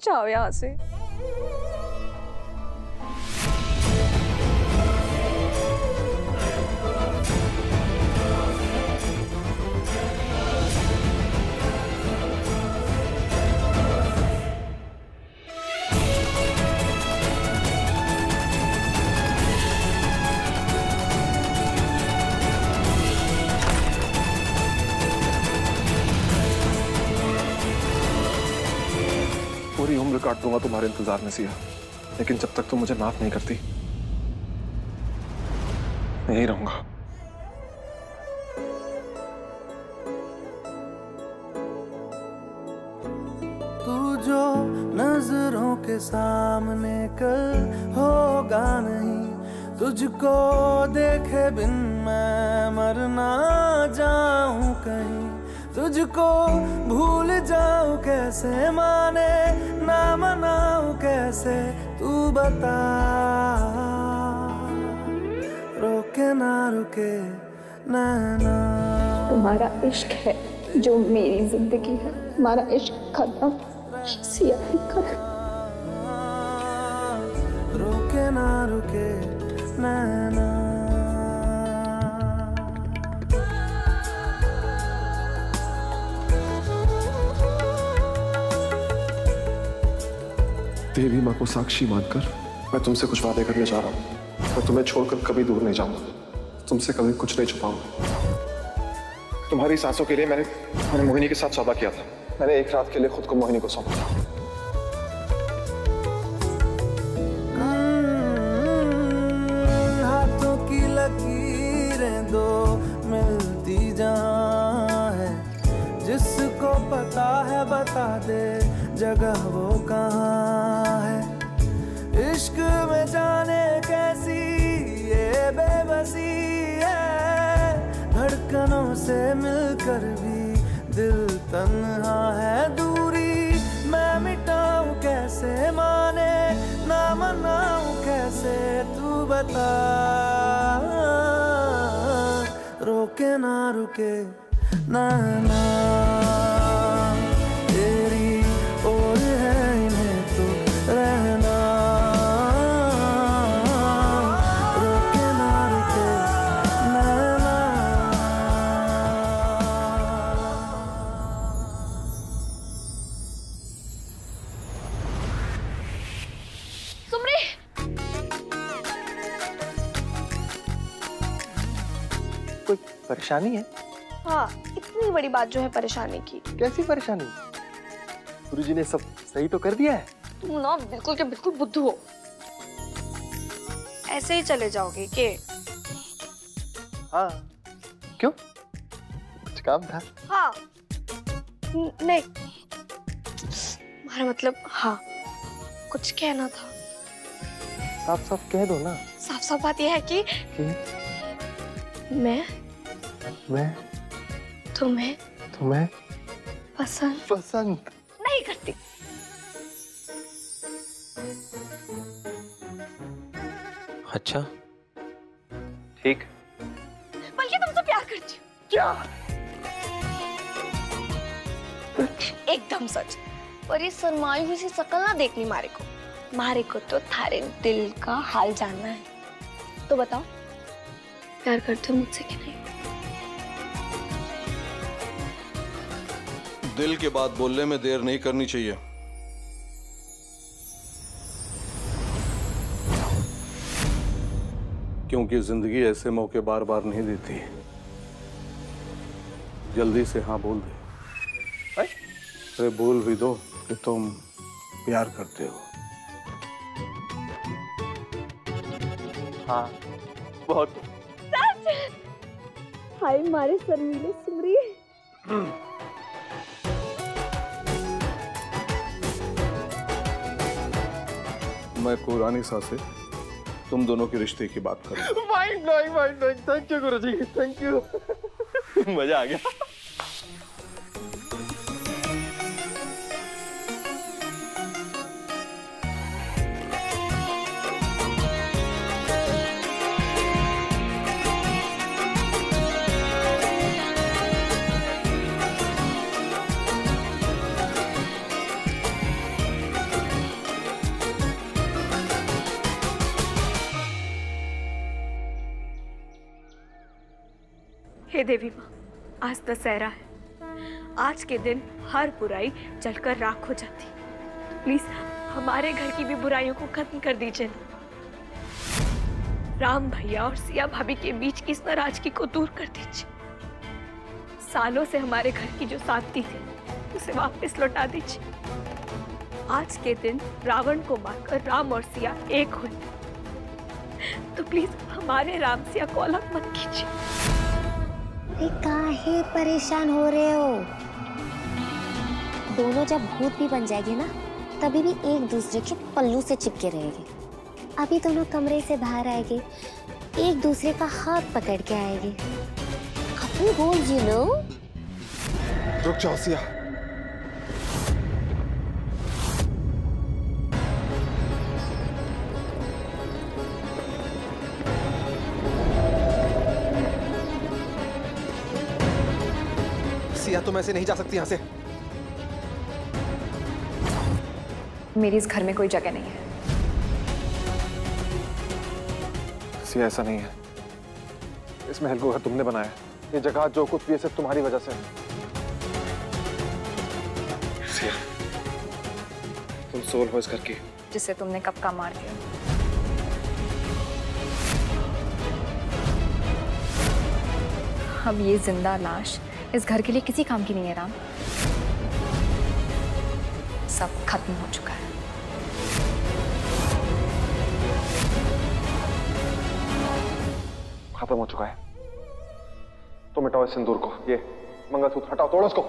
जाओ यहाँ से। पूरी उम्र काट दूंगा तुम्हारे इंतजार में सिया, लेकिन जब तक तुम मुझे माफ नहीं करती मैं यही रहूंगा। तू जो नजरों के सामने कल होगा नहीं, तुझको देखे बिन मैं मर ना जाऊं कहीं, तुझको भूल जाऊं कैसे, माने ना मनाऊं कैसे, तू बता। रोके ना रुके नैना। तुम्हारा इश्क है जो मेरी जिंदगी है, हमारा इश्क खत्म, सिया खत्म। रोके ना रुके नैना। देवी माँ को साक्षी मानकर मैं तुमसे कुछ वादे करने जा रहा हूँ। मैं तुम्हें छोड़कर कभी दूर नहीं जाऊंगा, तुमसे कभी कुछ नहीं छुपाऊंगा। तुम्हारी सांसों के लिए मैंने मोहिनी के साथ सौदा किया था। मैंने एक रात के लिए खुद को मोहिनी को सौंपा था। हाथों की लकीरें दो मिलती जहाँ है, जिसको पता है बता दे जगह वो कहाँ है। इश्क में जाने कैसी ये बेबसी है, धड़कनों से मिलकर भी दिल तन्हा है। दूरी मैं मिटाऊं कैसे, माने ना मनाऊं कैसे, तू बता। रोके ना रुके ना ना, तेरी ओर है इन्हें तो रहना। रोके ना रुके ना ना। सुमरी, कोई परेशानी है? हाँ, इतनी बड़ी बात जो है परेशानी की। कैसी परेशानी? गुरुजी ने सब सही तो कर दिया है? तुम ना बिल्कुल के बिल्कुल बुद्धू हो। ऐसे ही चले जाओगे के? हाँ, क्यों? कुछ काम था? हाँ, नहीं, हमारा मतलब हाँ, कुछ कहना था। साफ साफ कह दो ना। साफ साफ बात यह है कि मैं तुम्हें पसंद नहीं करती। अच्छा, ठीक। बल्कि तुमसे प्यार करती हूँ। क्या? एकदम सच। पर ये शर्माई हुई सी शक्ल ना देखनी मारे को तो थारे दिल का हाल जानना है। तो बताओ, प्यार करते हो मुझसे कि नहीं? दिल की बात बोलने में देर नहीं करनी चाहिए। क्योंकि जिंदगी ऐसे मौके बार बार नहीं देती। जल्दी से हाँ बोल दे। अरे बोल भी दो कि तुम प्यार करते हो। हाँ, बहुत। हाय मारे शर्मीले सुमरी। मैं पुरानी सासे तुम दोनों के रिश्ते की बात करूं। Mind blowing. Thank you guruji, thank you. मजा आ गया। हे देवी माँ, आज दशहरा है। आज के दिन हर बुराई जलकर राख हो जाती। तो प्लीज हमारे घर की भी बुराइयों को खत्म कर दीजिए ना। राम भैया और सिया भाभी के बीच की इस नाराजगी को दूर कर दीजिए। सालों से हमारे घर की जो शांति थी उसे वापस लौटा दीजिए। आज के दिन रावण को मारकर राम और सिया एक हुए, तो प्लीज हमारे राम सिया को अलग मत कीजिए। अरे काहे परेशान हो रहे हो? दोनों जब भूत भी बन जाएंगे ना, तभी भी एक दूसरे के पल्लू से चिपके रहेंगे। अभी दोनों कमरे से बाहर आएंगे, एक दूसरे का हाथ पकड़ के आएंगे। Couple goal you know. रुक जाओ सिया। सिया तुम ऐसे नहीं जा सकती यहाँ से। मेरी इस घर में कोई जगह नहीं है। सिया ऐसा नहीं है। इस महल को घर तुमने बनाया। ये जगह जो कुछ भी है सिर्फ तुम्हारी वजह से है। सिया तुम सोल हो इस घर की, जिसे तुमने कब का मार दिया। अब ये जिंदा लाश इस घर के लिए किसी काम की नहीं है राम। सब खत्म हो चुका है। खत्म हो चुका है। तो मिटाओ इस सिंदूर को। ये मंगलसूत्र हटाओ, तोड़ो उसको।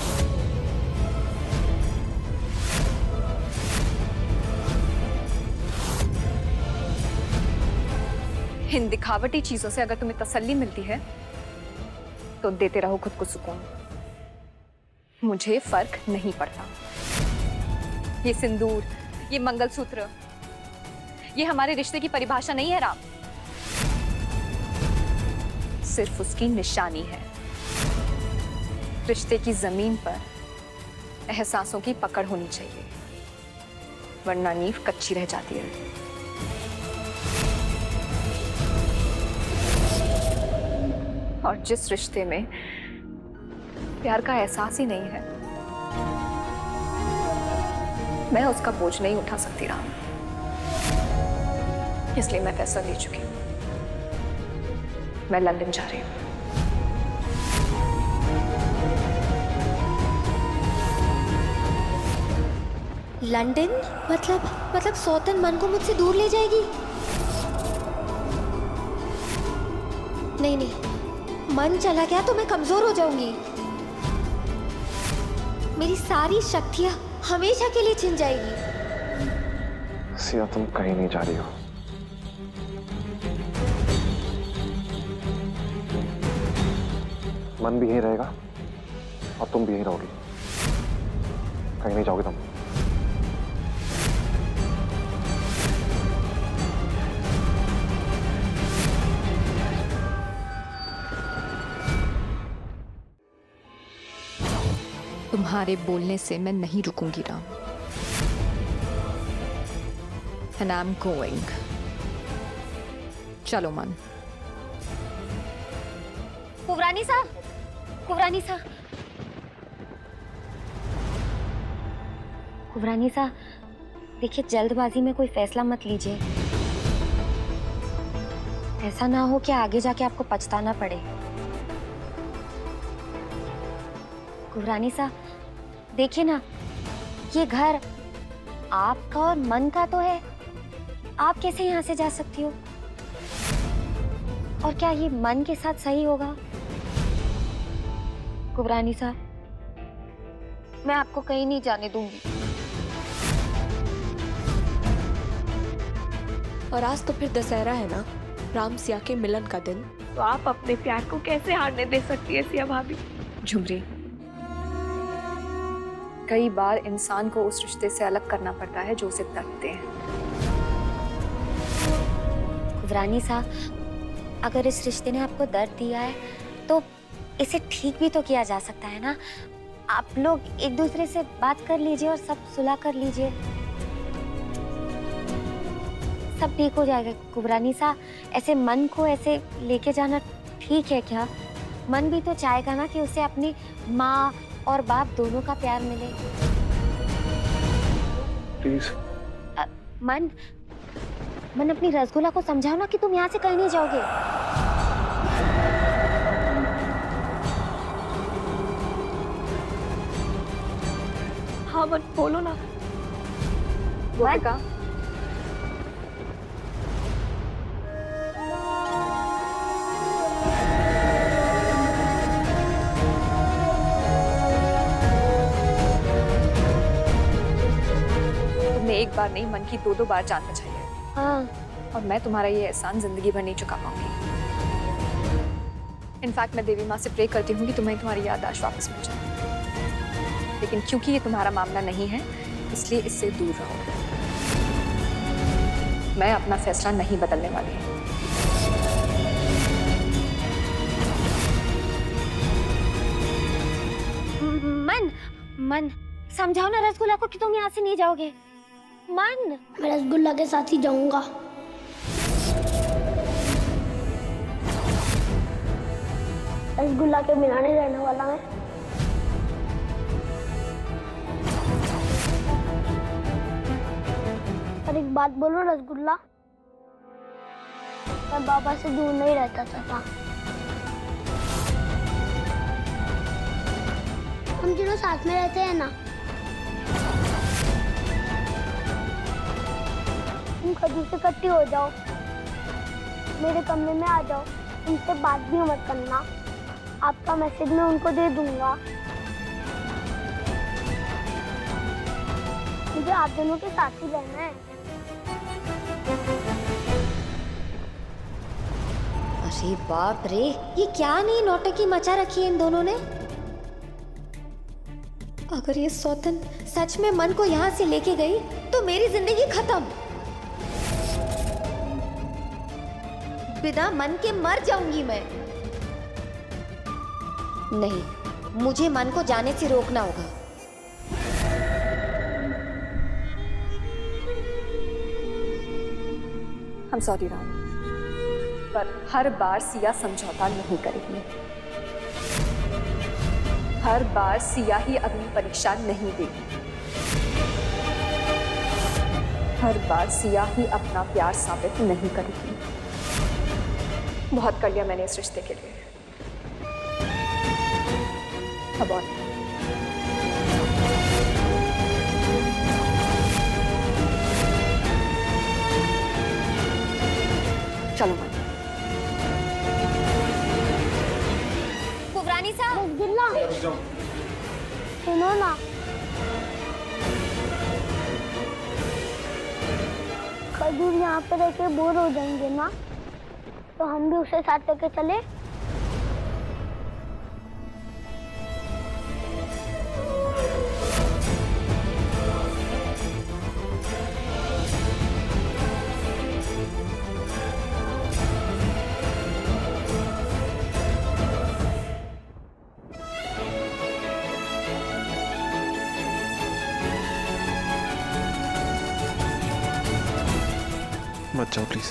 इन दिखावटी चीजों से अगर तुम्हें तसल्ली मिलती है तो देते रहो खुद को सुकून। मुझे फर्क नहीं पड़ता। ये सिंदूर, ये मंगलसूत्र, ये हमारे रिश्ते की परिभाषा नहीं है राम। सिर्फ उसकी निशानी है। रिश्ते की जमीन पर एहसासों की पकड़ होनी चाहिए, वरना नींव कच्ची रह जाती है। और जिस रिश्ते में प्यार का एहसास ही नहीं है, मैं उसका बोझ नहीं उठा सकती राम। इसलिए मैं फैसला ले चुकी हूँ। मैं लंदन जा रही हूँ। लंदन? मतलब सौतन मन को मुझसे दूर ले जाएगी? नहीं, मन चला गया तो मैं कमजोर हो जाऊंगी। मेरी सारी शक्तियां हमेशा के लिए छिन जाएगी। सिया तुम कहीं नहीं जा रही हो। मन भी यहीं रहेगा और तुम भी यहीं रहोगी। कहीं नहीं जाओगे तुम। तुम्हारे बोलने से मैं नहीं रुकूंगी राम। And I'm going. चलो मन। कुवरानी साहब, कुवरानी साहब, कुवरानी साहब, देखिए जल्दबाजी में कोई फैसला मत लीजिए। ऐसा ना हो कि आगे जाके आपको पछताना पड़े। कुवरानी साहब, देखिए ना, ये घर आपका और मन का तो है। आप कैसे यहाँ से जा सकती हो? और क्या ये मन के साथ सही होगा? कुवरानी साहब, मैं आपको कहीं नहीं जाने दूंगी। और आज तो फिर दशहरा है ना, राम सिया के मिलन का दिन। तो आप अपने प्यार को कैसे हारने दे सकती है सिया भाभी? झुमरी, कई बार इंसान को उस रिश्ते से अलग करना पड़ता है जो उसे तड़पते हैं। कुवरानी साहब, अगर इस रिश्ते ने आपको दर्द दिया है तो इसे ठीक भी तो किया जा सकता है ना। आप लोग एक दूसरे से बात कर लीजिए और सब सुलह कर लीजिए, सब ठीक हो जाएगा। कुवरानी साहब, ऐसे मन को ऐसे लेके जाना ठीक है क्या? मन भी तो चाहेगा ना कि उसे अपनी माँ और बाप दोनों का प्यार मिले। प्लीज। मन अपनी रसगुल्ला को समझाओ ना कि तुम यहाँ से कहीं नहीं जाओगे। हाँ मन, बोलो ना। गोपिका, तुमने एक बार नहीं मन की दो बार जान बचाई है। हाँ। और मैं तुम्हारा ये एहसान जिंदगी भर नहीं चुका पाऊंगी। इनफैक्ट मैं देवी माँ से प्रे करती हूँ कि तुम्हें तुम्हारी याददाश्त वापस मिल जाए, लेकिन क्योंकि ये तुम्हारा मामला नहीं है इसलिए इससे दूर रहो। मैं अपना फैसला नहीं बदलने वाली। मन समझाओ ना रसगुल्ला को कि तुम यहाँ से नहीं जाओगे। मन, मैं रसगुल्ला के साथ ही जाऊंगा। रसगुल्ला के बिना नहीं रहने वाला मैं। और एक बात बोलो रसगुल्ला, मैं बाबा से दूर नहीं रहता चाहता। हम दोनों साथ में रहते हैं ना। तुम खजूर से इकट्ठी हो जाओ, मेरे कमरे में आ जाओ, उनसे बात भी मत करना। आपका मैसेज मैं उनको दे दूंगा। मुझे आप दोनों के साथ ही रहना है। अरे बाप रे, ये क्या नहीं नौटंकी मचा रखी है इन दोनों ने। अगर ये सौतन सच में मन को यहाँ से लेके गई तो मेरी जिंदगी खत्म। बिना मन के मर जाऊंगी मैं। नहीं, मुझे मन को जाने से रोकना होगा। I'm sorry राम, पर हर बार सिया समझौता नहीं करेगी। हर बार सिया ही अग्नि परीक्षा नहीं देगी। हर बार सिया ही अपना प्यार साबित नहीं करेगी। बहुत कर लिया मैंने इस रिश्ते के लिए, अब और चलो मन। कुबरानी साहब, रसगुल्ला सुनो ना, खजूर यहाँ पे रह के बोर हो जाएंगे ना, तो हम भी उसे साथ लेके चले। मत जाओ प्लीज।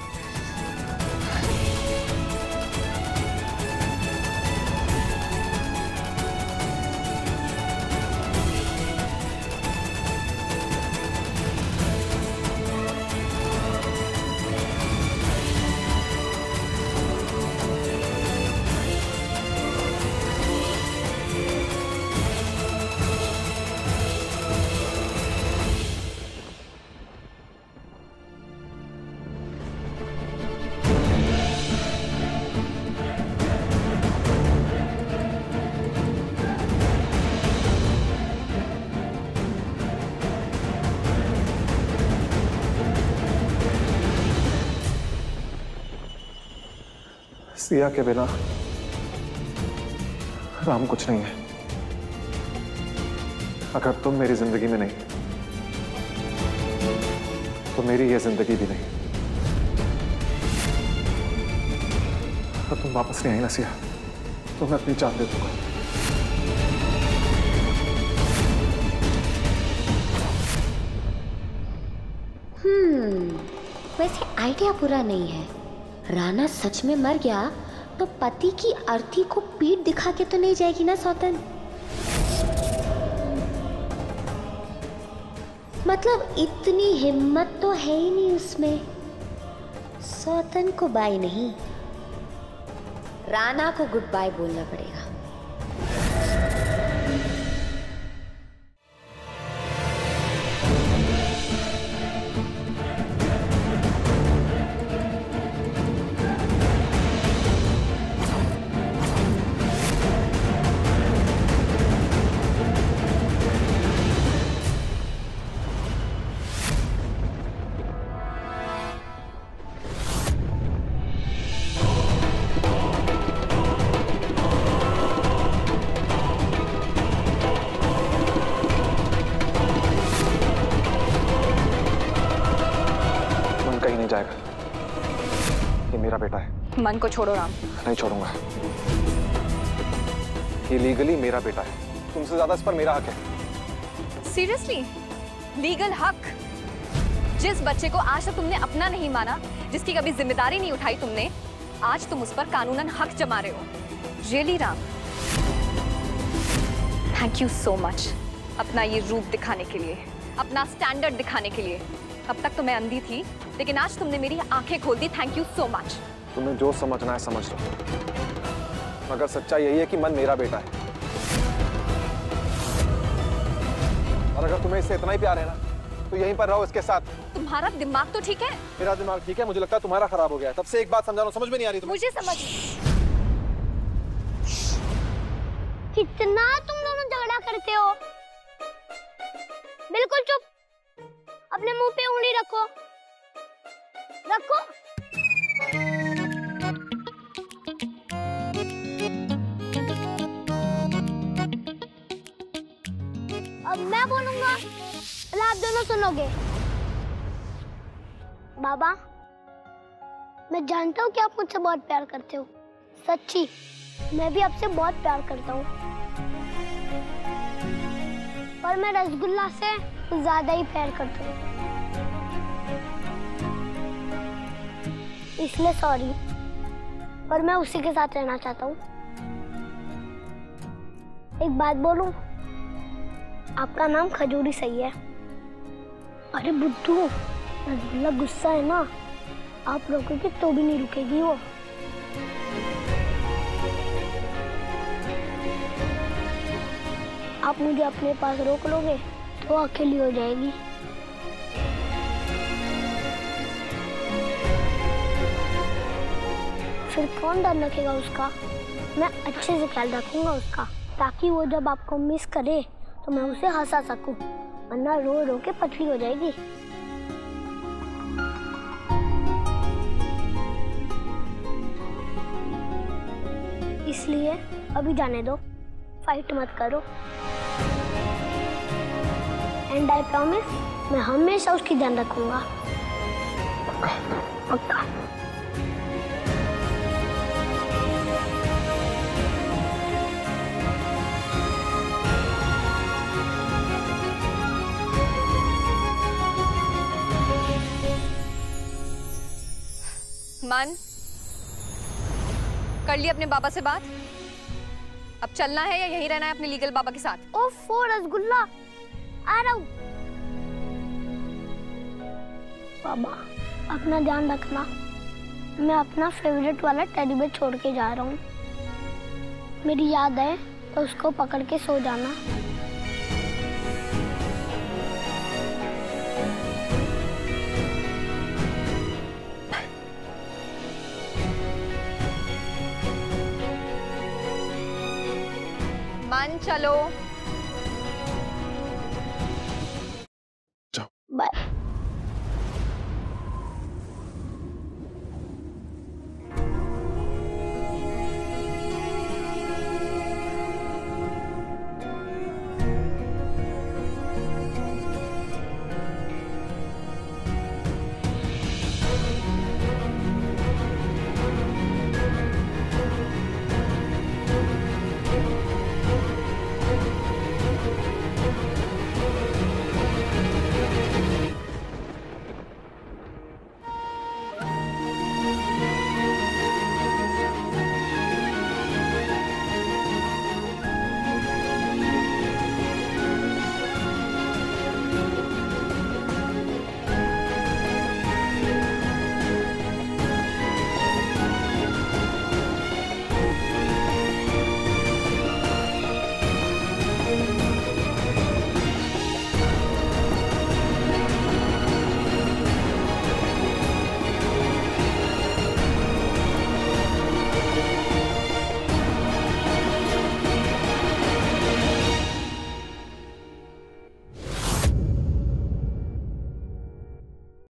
सिया के बिना राम कुछ नहीं है। अगर तुम मेरी जिंदगी में नहीं तो मेरी ये जिंदगी भी नहीं। अगर तुम वापस नहीं आई ना सिया तो मैं अपनी जान दे दूंगा। वैसे आइडिया बुरा नहीं है। राणा सच में मर गया तो पति की अर्थी को पीठ दिखा के तो नहीं जाएगी ना सौतन? मतलब इतनी हिम्मत तो है ही नहीं उसमें। सौतन को बाय नहीं, राणा को गुड बाय बोलना पड़ेगा। जाएगा, ये मेरा बेटा है। मन को छोड़ो राम। नहीं छोड़ूंगा, ये लीगली मेरा बेटा है, तुमसे ज्यादा इस पर मेरा हक है। सीरियसली? लीगल हक? जिस बच्चे को आज तक तुमने अपना नहीं माना, जिसकी कभी जिम्मेदारी नहीं उठाई तुमने, आज तुम उस पर कानूनन हक जमा रहे हो। Really Ram, thank you so much अपना ये रूप दिखाने के लिए, अपना स्टैंडर्ड दिखाने के लिए। अब तक तो मैं अंधी थी, लेकिन आज तुमने मेरी आंखें खोल दी। Thank you so much. तुम्हें जो समझना है समझ लो, मगर सच्चाई यही है कि मन मेरा बेटा है। और अगर तुम्हें इससे इतना ही प्यार है ना, तो यहीं पर रहो इसके साथ। तुम्हारा दिमाग तो ठीक है? मेरा दिमाग ठीक है, मुझे लगता है तुम्हारा खराब हो गया है। तब से एक बात समझा रहा हूं, समझ में नहीं आ रही तुम्हें? मुझे समझ। कितना तुम दोनों झगड़ा करते हो? बिल्कुल चुप, अपने मुंह पे उंगली रखो। रखो। अब मैं बोलूंगा, आप दोनों सुनोगे। बाबा, मैं जानता हूँ कि आप मुझसे बहुत प्यार करते हो, सच्ची। मैं भी आपसे बहुत प्यार करता हूँ, पर मैं रसगुल्ला से ज्यादा ही प्यार करता हूँ, इसलिए सॉरी, पर मैं उसी के साथ रहना चाहता हूँ। एक बात बोलूं, आपका नाम खजूरी सही है। अरे बुद्धू, रसगुल्ला गुस्सा है ना, आप रोकोगे तो भी नहीं रुकेगी वो। आप मुझे अपने पास रोक लोगे तो अकेली हो जाएगी। फिर कौन ध्यान रखेगा उसका? मैं अच्छे से ख्याल रखूंगा उसका, ताकि वो जब आपको मिस करे तो मैं उसे हंसा सकूं, वरना रो रो के पतली हो जाएगी। इसलिए अभी जाने दो, फाइट मत करो। एंड आई प्रॉमिस, मैं हमेशा उसकी ध्यान रखूंगा। पक्का। मन, कर ली अपने बाबा से बात? अब चलना है या यहीं रहना है अपने लीगल बाबा के साथ? ओफो रसगुल्ला, आ रहा हूँ। बाबा, अपना ध्यान रखना। मैं अपना फेवरेट वाला टेडी बेयर छोड़ के जा रहा हूँ। मेरी याद है तो उसको पकड़ के सो जाना। मन, चलो। जाओ। बाय।